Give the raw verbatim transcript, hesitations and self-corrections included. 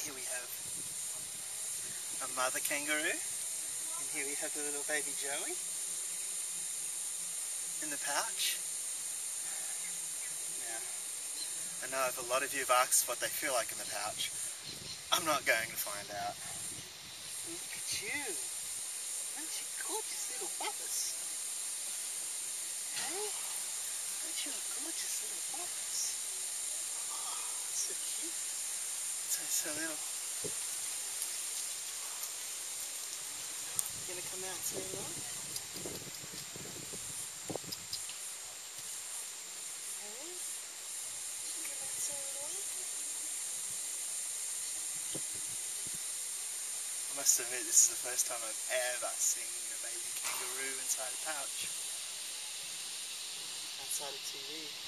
Here we have a mother kangaroo, and here we have the little baby Joey in the pouch. Now, I know if a lot of you have asked what they feel like in the pouch, I'm not going to find out. Look at you! Aren't you gorgeous little bubbers? Hey? Aren't you a gorgeous little bubbers? Oh, so cute. So, so little. You gonna come out and say hello? Hey? You come out and say hello? I must admit, this is the first time I've ever seen a baby kangaroo inside a pouch. Outside of T V.